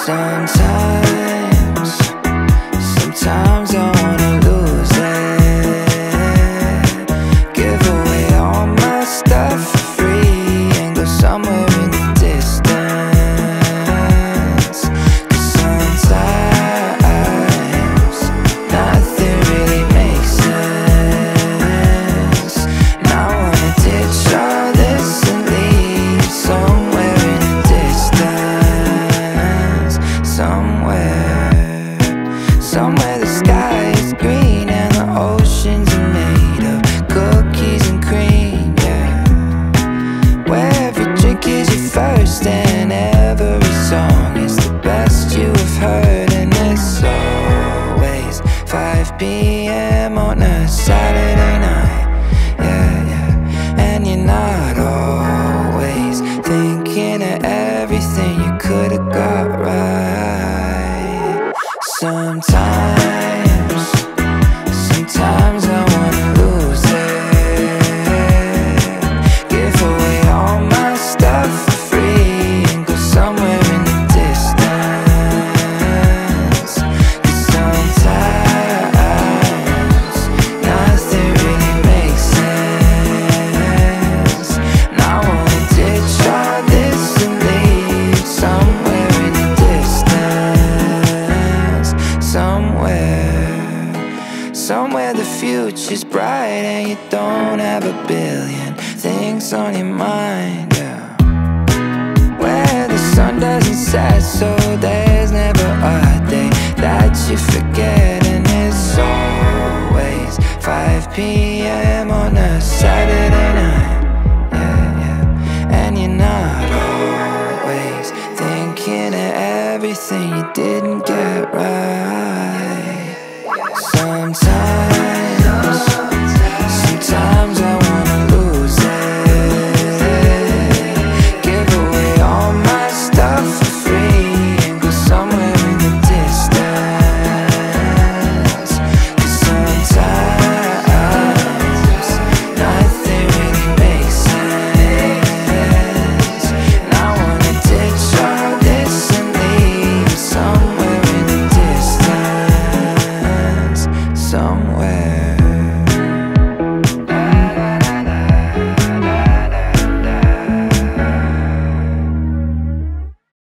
Sometimes I wanna lose it, give away all my stuff for free and go somewhere in the distance. 'Cause sometimes nothing really makes sense, and I wanna ditch all this and leave somewhere in the distance. Somewhere the sky is green and the oceans are made of cookies and cream, yeah. Where every drink is your first and every song is the best you have heard. And it's always 5 p.m. on a Saturday night, yeah, yeah. And you're not always thinking of everything you could have got right. Sometimes I wanna lose it, give away all my stuff for free and go somewhere in the distance. 'Cause sometimes nothing really makes sense, and I wanna ditch all this and leave somewhere in the distance. Somewhere the future's bright and you don't have a billion things on your mind, yeah. Where the sun doesn't set, so there's never a day that you forget. And it's always 5 p.m. on a Saturday night, yeah, yeah. And you're not always thinking of everything you didn't get right. Sometimes